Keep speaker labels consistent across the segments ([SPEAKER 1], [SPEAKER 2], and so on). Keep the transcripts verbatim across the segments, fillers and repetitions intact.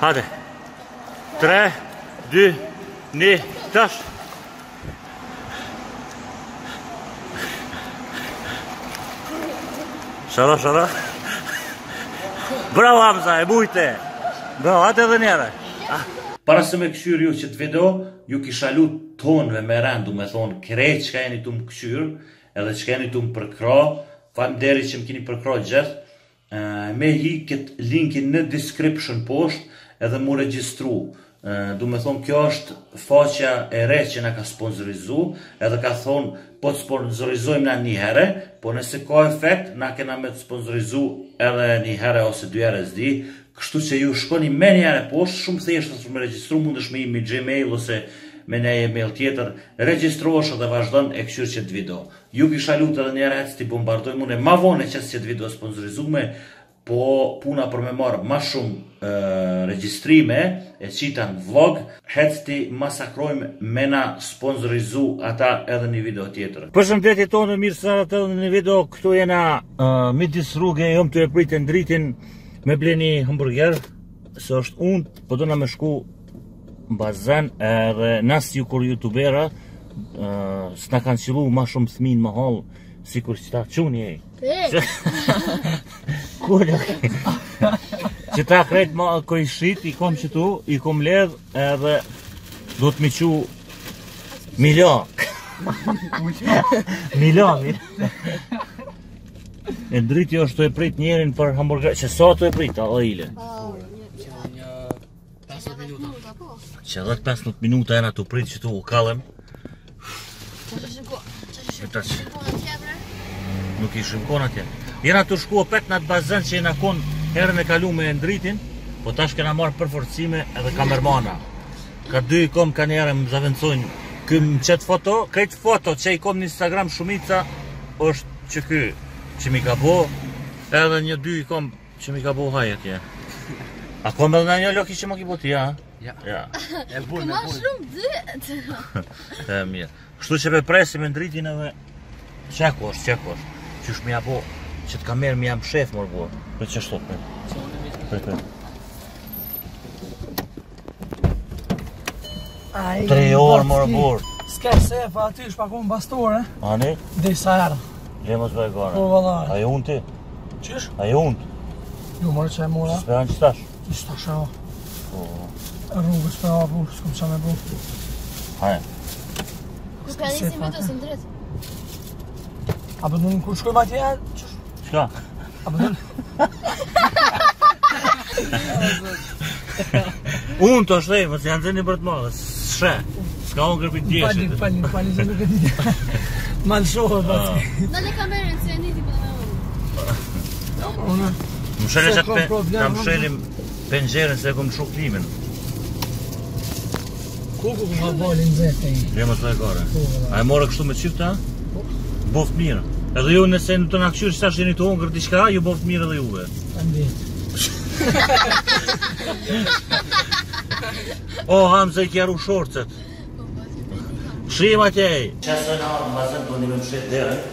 [SPEAKER 1] Hadi. tre, dy, një, tash. Shara, shara. Bravo Hamza, e bujte. Bravo, atë edhe njëre. Para se me këshyr ju që të video, ju kisha lut tonëve me rendu me thonë krejt që ka jeni të më këshyr, edhe që ka jeni të më përkra, falem që më kini përkra gjithë, me hi këtë linkin në description poshtë, edhe mu regjistru. Du me thonë, kjo është faqja e re që na ka sponsorizu, edhe ka thonë, po të sponsorizojmë na një herë, po nëse ka efekt, na kena me të sponsorizu edhe një herë ose dy herë s'di, kështu që ju shkoni me një herë poshtë, shumë thjeshtë është me regjistru, mundesh me i me Gmail ose me një email tjetër, regjistrohesh dhe vazhdon e këshyr që të video. Ju kisha lut edhe një herë që t'i bombardoj mune ma vone që që të video sponsorizume, po puna për me marë ma shumë regjistrime e qita në vlog, hec ti masakrojmë me na sponsorizu ata edhe një video tjetër. Përshëndetje tonë, mirë se ardhët edhe një video, këtu jena midis rrugë, jom të e pritin dritin me bleni hamburger, se është unë, po do na me shku në bazen, edhe nas ju kur youtubera, s'na kanë qilu ma shumë thmin ma hall, si kur që ta quni e. Kullë, që ta krejt ma ko i shrit, i kom që tu, i kom ledh, edhe do të mi qu milion. Milion, e driti është të e prit njerin për hamburger, që sa të e prit, a ile? Që edhe pesëdhjetë minuta e na të prit që tu u kalem. Nuk i shimkon atje. Jena të shku opet në atë bazen që jena kon herën e kalu me ndritin, po tash kena marrë përforcime edhe kamermana. Ka dy i kom ka njerë më zavendsojnë këm qëtë foto, krejt foto që i kom në Instagram shumica, është që ky që mi ka bo, edhe një dy i kom që mi ka bo haj atje. A kom edhe në një loki që më ki bo ti, ja? Ja. E bull, e bull. Këma shumë dytë. E mirë. Kështu që pe presim e ndritin edhe qeko është, qeko është. Qysh me ja bo, që të kamerë me jam shef mërë bo. Për që shtot me. Për për. Tre orë mërë borë.
[SPEAKER 2] S'ke sefa aty, shpakon bastore.
[SPEAKER 1] Ani?
[SPEAKER 2] Dhe sa herë.
[SPEAKER 1] Gjemës bëjë gane.
[SPEAKER 2] Po vëllaj.
[SPEAKER 1] A e unë ti?
[SPEAKER 2] Qysh?
[SPEAKER 1] A e unë?
[SPEAKER 2] Jo mërë që e mora.
[SPEAKER 1] Speran që stash?
[SPEAKER 2] Që stash e o. Rrugës për a bu, s'kom qa me bu.
[SPEAKER 1] Haje.
[SPEAKER 3] Ku ka nisi me të së ndrët?
[SPEAKER 2] A bëndun kur shkoj ma tje?
[SPEAKER 1] Qka?
[SPEAKER 2] A bëndun?
[SPEAKER 1] Unë të është dhejë, mësë janë zeni për të madhe, shre. Ska unë kërpit djeshit.
[SPEAKER 2] Palin, palin, palin, që nuk e dite. Malë shohë, basi.
[SPEAKER 3] Në në kamerën, se e niti për me unë.
[SPEAKER 1] Më shële që të më shëlim penxerën se e kom shuk klimin.
[SPEAKER 2] Ku ku ku ka balin zete i?
[SPEAKER 1] Gjemës bëjë gare. A e morë kështu me qifta? Boft mirë. Edhe ju nëse në të nga këshyrë që ta sheni të hongër t'i shka, ju boft mirë edhe juve.
[SPEAKER 2] Ta ndjetë.
[SPEAKER 1] O, Hamza i kjaru shorcet. Shim atjej. Qasë në arë në bazen të një me më shetë dherën.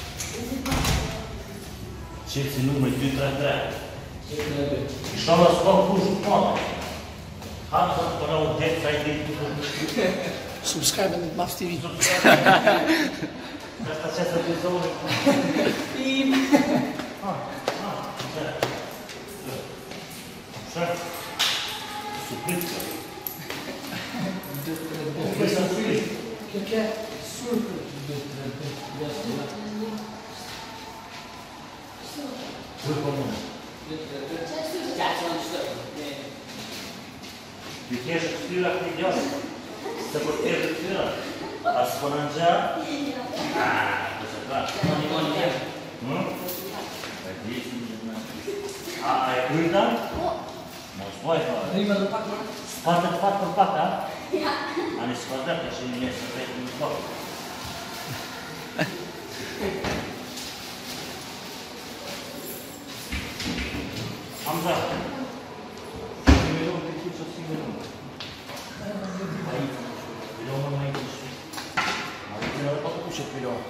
[SPEAKER 1] Qëtë si numër dy tre tre. I shkalla s'ka kush të pate. Hamza të përra u dhejtë sa i dhejtë të të.
[SPEAKER 2] Subscribe në Maf T V.
[SPEAKER 1] Qasta qësë të zonë.
[SPEAKER 2] Im.
[SPEAKER 1] Ha, ha, qësë. Qësë. Suplitë. Qësë suplitë.
[SPEAKER 2] Kërke surpër.
[SPEAKER 1] Surpër mënë. Ti keshë këtyra këti gjashë. Se për të keshë këtyra. Asë për në në gjarë. Aaaa, kësë të kashë. Në një më një keshë. E të ishë në gjithë. A e kryta? Mos poj fare.
[SPEAKER 2] Rima dhe pak mërë?
[SPEAKER 1] Spatet pak për pak, a? Ja. Ani spatet e që një një së fejtë në pak. Hamza. Si me do të të që si me do. Pilon më më i kështë. A i të në dhe pak kushe pilon.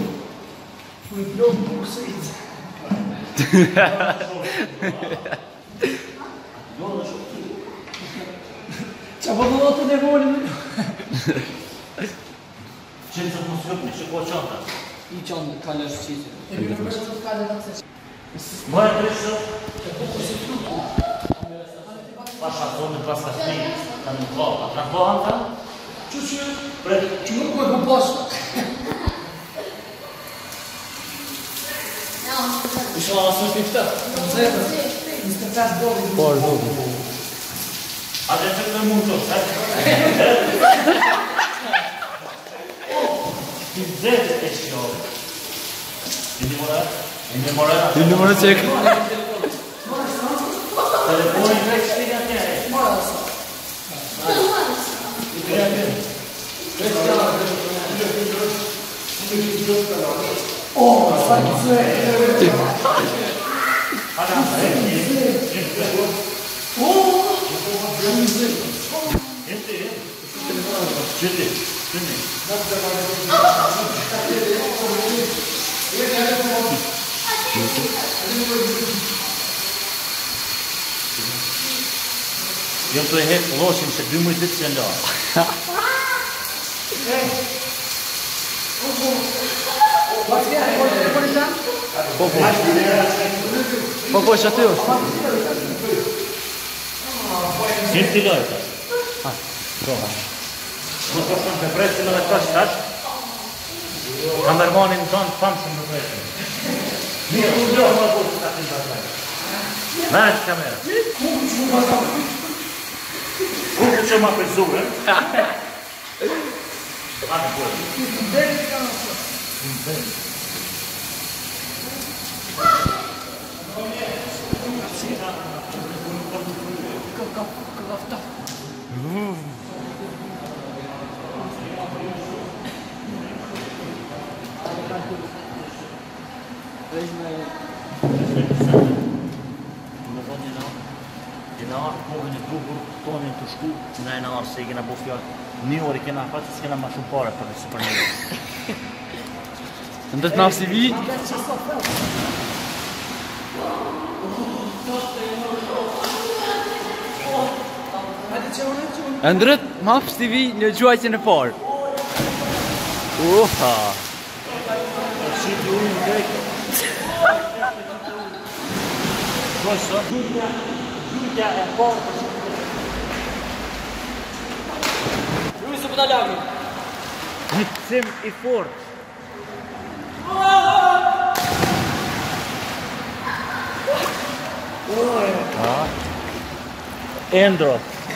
[SPEAKER 2] Në pilon më kusë i të. Qa po do të nevonin.
[SPEAKER 1] Qënë të mos hëpni, që po qanta?
[SPEAKER 2] I qanë ka lëshë qizë. E mi në vërë të ka dhe vakse.
[SPEAKER 1] Bëjë të rishë? E po përsi të tuku. Pasha zonë pas ka shmi, ka në koha. Ka në koha ta?
[SPEAKER 2] Që që?
[SPEAKER 1] Pre?
[SPEAKER 2] Që nuk me po pasë. Isha asë është i fëtë. Në zetë. Në të pesë doli. Po, është doli.
[SPEAKER 1] A të që të mund të shë? Ti zetë e shjo. Ti një mora? Ti një mora?
[SPEAKER 4] Ti një mora qek.
[SPEAKER 1] Telefonin të që ti nga tjere?
[SPEAKER 2] Mora asë.
[SPEAKER 1] I të nga tjere?
[SPEAKER 2] O, sa të zë.
[SPEAKER 1] Hada, e një.
[SPEAKER 2] O, shumë zë.
[SPEAKER 1] Ente, e? Qëti, qëti. Jo të e hekë loshin që dy mujtë ditë që nda.
[SPEAKER 4] Po, po. Po, po, që aty është.
[SPEAKER 1] Qëmë t'i dojtë? Ha, do. Në përshën të presin edhe të tash. Kamermanin tonë të famë shumë të presin. Mirë, u do më bërë të takin të taj. Merë që kamera. Kuku që ma për zurën. Hajde, bërë. Kohën e bukur, tonin të shku, nga e në arë se i kena bu fjallë. Një orë i kena fatë, s'kena ma shumë pare për nësë për një.
[SPEAKER 4] Ndët në si vi. Ndët në si vi një gjuajtje në parë. Uha.
[SPEAKER 1] Shqipë ujë në drejtë. Shqojë, Gjujtja e parë për shumë.
[SPEAKER 2] Rujë se pëta lagë.
[SPEAKER 1] Një cim i fort. Endro.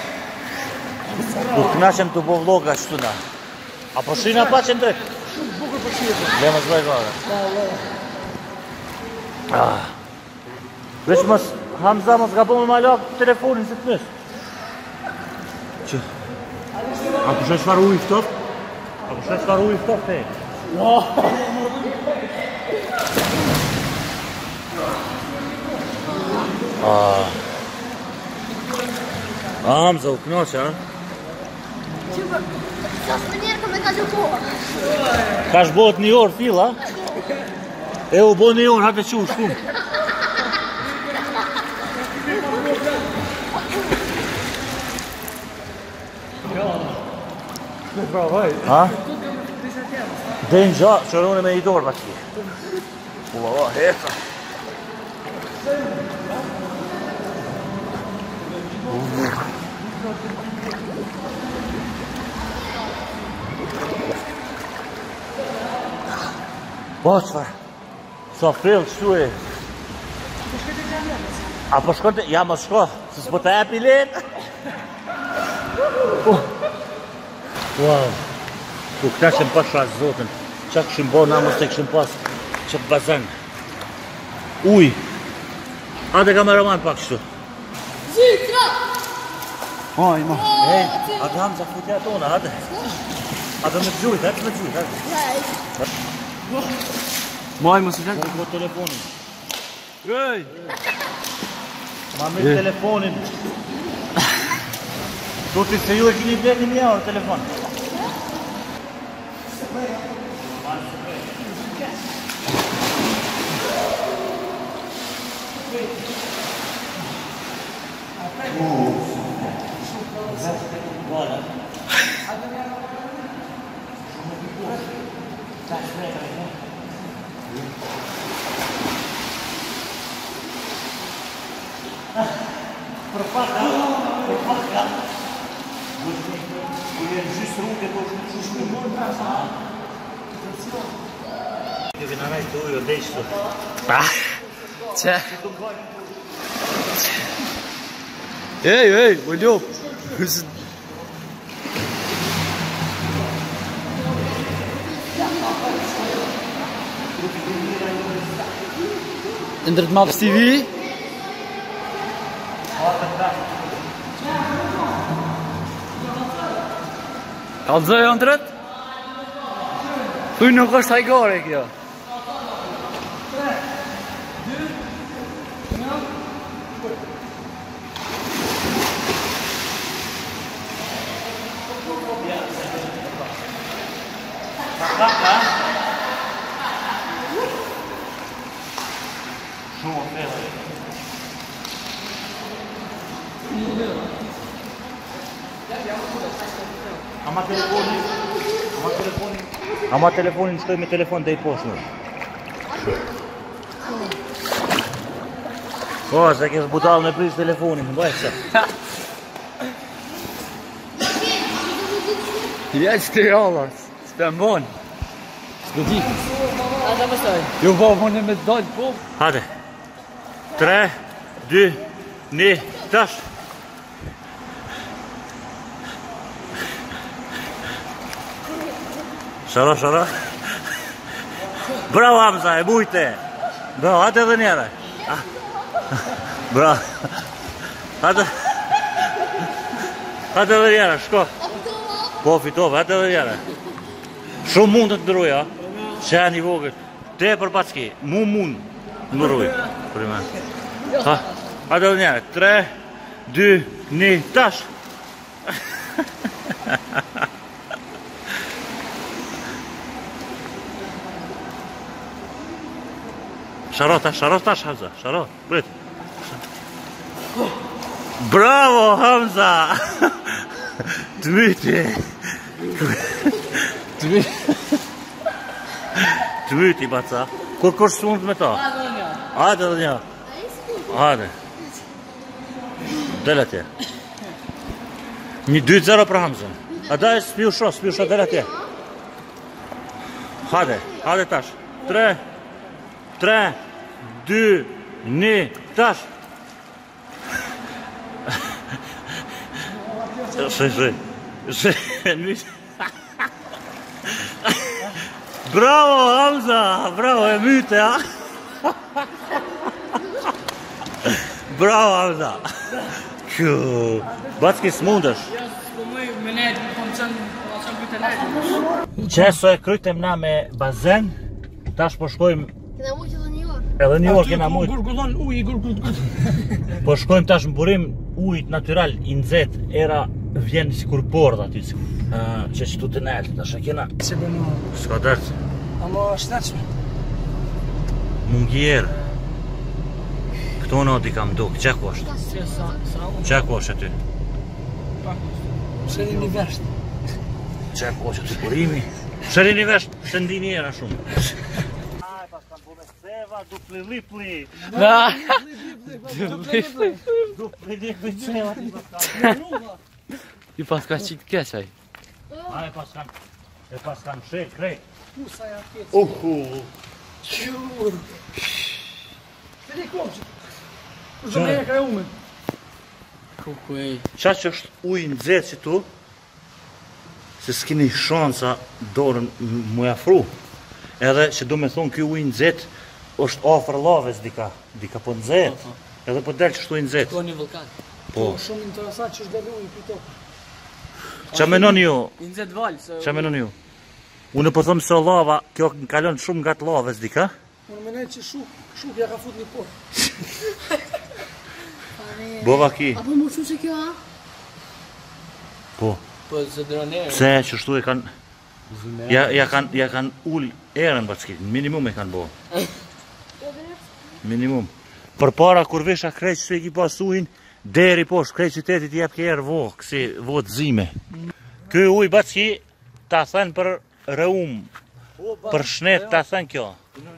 [SPEAKER 1] U knaqem të bo vloga qëtuna. A po shina pa që ndrek?
[SPEAKER 2] Shumë bukur për shirë.
[SPEAKER 1] Le më zbaj gare.
[SPEAKER 2] Da, da.
[SPEAKER 1] Vesh mës, Hamza mës ka po me ma lakë telefonin se të mësë. Që? A po shë shfar ujë ftoft? A po shë shfar ujë ftoft e? A Hamza u knoqë, a?
[SPEAKER 3] Sa së njerë ka me ka gjukoha.
[SPEAKER 1] Ka shbot një orë fila? E u bo një orë, hate që u shkum. Ha? Dhe në gjatë, qërone me i dorë pa qi. Ula, ula, heka. Po, qëfar? Sa frillë qëtu e? A po shkonte? Ja, më shko, se s'po të epi letë. Wow, ku këta qëmë pas shasë zotën, qa këshim bo na mos të këshim pas që bazën. Uj, ate kameraman pak shtu.
[SPEAKER 3] Zitra!
[SPEAKER 4] Haj, ma.
[SPEAKER 1] E, ate Hamza futja tona, ate. Ate me të gjujt, ate me të gjujt, ate.
[SPEAKER 4] Maj, mos i
[SPEAKER 1] Po po telefonin.
[SPEAKER 4] Ej!
[SPEAKER 1] Ma me telefonin. Tuti se ju e kini bletin një orë telefon. Për paka, për paka. Kujen gjysë rrugë, po shumë shumë shumë shumë. Që vina rajtë të ujë, dhe ishtë.
[SPEAKER 4] Që? Ej, ej, më ljop. Ndrët Maps T V. Kalzoj o ndrët? Thuj nuk është hajgore kjo.
[SPEAKER 1] Shumë ofere. Ama telefonin, ama telefonin, ama telefonin shtoj me telefon dhe i poshtë në. Po, se kesh budal me prish telefonin, në bëjtë se.
[SPEAKER 4] Ja që të jalla, s'pëm bon. S'ku di. A da mësoj. Jo, po, mëne me dojtë, po.
[SPEAKER 1] Hade. Tre, dy, një, tash. Shara, shara. Bravo, Hamza, e bujte. Bravo, hajde edhe njëre. Bravo. Hajde. Hajde edhe njëre, shko. Po, fitove, hajde edhe njëre. Shumë mund të të ndruja. Që e një vogët. Te për backi, mu mund të ndruja. Hajde edhe njëre. Tre, dy, një, tash. Sharo tash, sharo tash, Hamza, sharo, brit. Bravo, Hamza! Të myti! Të myti! Të myti, baca. Kur kur së mund me ta? Hajde dhe një. Hajde. Dele tje. Një dy zero për Hamzën. A daj, s'piu sho, s'piu sho, dele tje. Hajde, hajde tash. Tre, tre, dy, një, tash. Shë, shë, shë, shë, bravo, Hamza, bravo, e myte, ha? Bravo, Hamza. Kjo, backi s'mundesh. Qeso e krytem na me bazen, tash po shkojmë.
[SPEAKER 3] Këna mujtë edhe një orë.
[SPEAKER 1] Edhe një orë kena mujtë.
[SPEAKER 2] Gurgullon uj, gurgullon.
[SPEAKER 1] Po shkojmë tash në burim ujit natural, i nxet, era vjen si kur bordh aty. Që që tu të nelë, tash e kena.
[SPEAKER 2] Se bëmë...
[SPEAKER 1] S'ka dërtë.
[SPEAKER 2] Amo shtetshme.
[SPEAKER 1] Mungjerë. Këto në ati kam duk, që ku është?
[SPEAKER 2] Se sa, sa unë.
[SPEAKER 1] Që ku është aty?
[SPEAKER 2] Shërin një versht.
[SPEAKER 1] Që ku është aty burimi? Shërin një versht, se ndi njera shumë. Aj, pas kam bove seva, dupli lipli. Dupli lipli seva ti pas kam.
[SPEAKER 4] I pas ka qitë keqaj.
[SPEAKER 1] Aj, pas kam, e pas kam shek, krej.
[SPEAKER 2] Kusa ja kjetë.
[SPEAKER 1] Uhu.
[SPEAKER 2] Qurë. Se një komqë. Kërë me e ka e umen.
[SPEAKER 4] Kukuj.
[SPEAKER 1] Qa që është ujë në zetë që tu, se s'kini shansa dorën më jafru. Edhe që du me thonë kjo ujë në zetë është ofër laves dika, dika po në zetë. Edhe po delë që shtu ujë në zetë.
[SPEAKER 4] Ko një vulkan.
[SPEAKER 1] Po.
[SPEAKER 2] Shumë interesant që është dhe ujë pito.
[SPEAKER 1] Qa menon ju?
[SPEAKER 4] I nëzet valë, se...
[SPEAKER 1] Qa menon ju? Unë po thëmë se lava, kjo në kalon shumë nga të laves dika.
[SPEAKER 2] Unë menej që shuk, shuk ja ka fut një porë.
[SPEAKER 1] Bova ki.
[SPEAKER 3] Apo më shu se kjo, a?
[SPEAKER 1] Po.
[SPEAKER 4] Po, se dronerë.
[SPEAKER 1] Pse që shtu e kanë... Ja, ja kanë ja kan ull erën backi, minimum e kanë bo. Minimum. Për para kur vesha krejt që e ki pas ujnë, Deri poshtë krejt qytetit jep kjerë vohë, kësi votë zime. Ky uj backi, ta thënë për rëum, për shnet ta thënë kjo.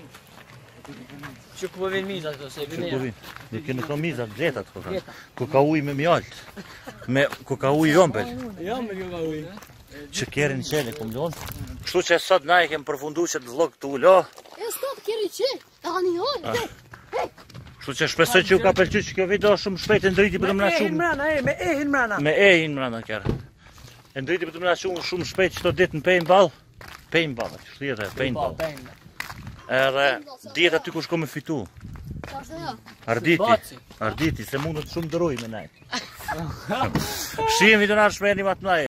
[SPEAKER 4] Që ku po vinë mizat këto, se
[SPEAKER 1] Që ku vinë? Dhe kënë këto mizat, gjetat, ku ka. Ku ka uj me mjalt, me ku ka uj jompel.
[SPEAKER 4] Jo, me kjo ka uj.
[SPEAKER 1] Që kjerin qene, ku më donë. Kështu që sot na e kem përfundu që të vlog të ulo.
[SPEAKER 3] E stop kjeri që, ta hani hojnë.
[SPEAKER 1] Kështu që shpesoj që ju ka pëlqy që kjo video shumë shpejt e ndriti për të më na shumë.
[SPEAKER 2] mrana, e, me ehin mrana.
[SPEAKER 1] Me ehin mrana kjerë. E ndriti për të më na shumë shumë shpejt që të ditë në paintball. Paintball, kështu jetë e paintball. Edhe dihet aty ku shko me fitu. Arditi, arditi, se mundet shumë dëroj me najtë. Shihemi të nashme e një matë